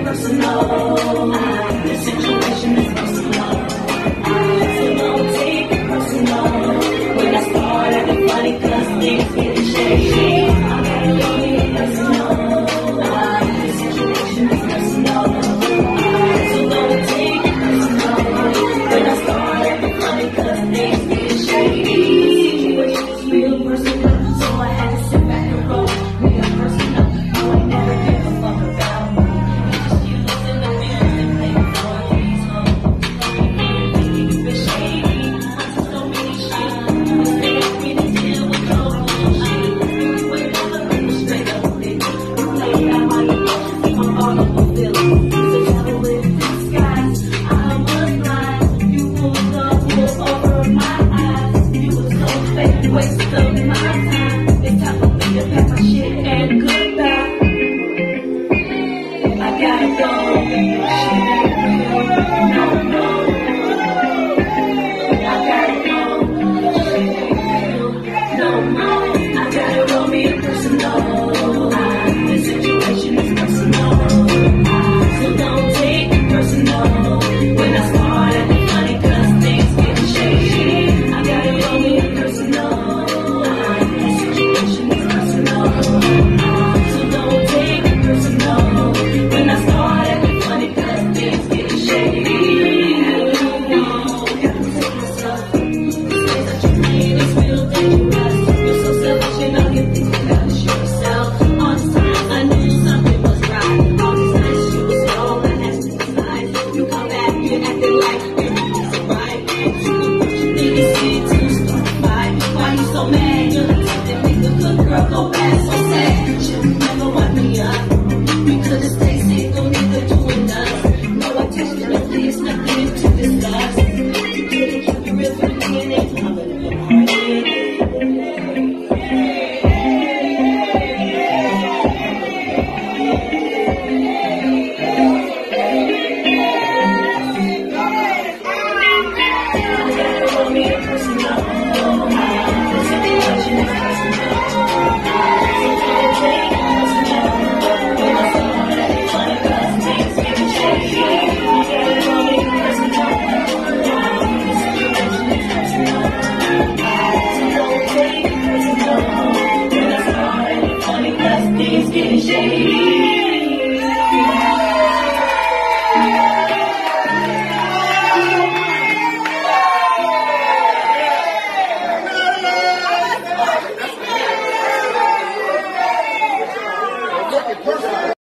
personal. The situation is personal. So don't take it personal. When I start acting funny, cause things get shady. I gotta go be personal. The situation is personal. So don't take it personal. When I start acting funny, cause things get shady. The situation is real personal. So I had to sit back and roll. Real personal. No, I never give a fuck about me. It's just using the feelings and playing for these hoes. It's been shady. So many shit. Mistakes me to deal with no bullshit. You ain't never heard me straight up with it. You play out my emotions. I'm all over feelings. The devil is in disguise. I was blind. You pulled the wool over my eyes. You were so fake. Waste of my time. It's time for me to pack my shit and goodbye. I gotta go. Shit ain't real. No, no. I gotta go. Shit ain't real. No, no. I gotta go be personal. The situation is personal. So don't take it personal. When I start acting funny, cause things get shady. I gotta go be personal. The situation is personal. So don't take it personal. When I start acting funny, cause things get shady. Gotta take myself. Say that you mean it's real dangerous. You're so selfish and all you think you gotta shoot yourself. All the time I knew something was right. All these nights you was wrong, I asked you to decide. You come back, you acting like everything's alright. You can put your thing and see it to start a fight. Why you so mad? You're the type that make a good girl go bad so sad. You never wipe me up. We could've stayed safe, don't need to do enough. No attention, no this, nothing to discuss. You could've kept it real for the DNA. I'm gonna go hard. Things getting shady.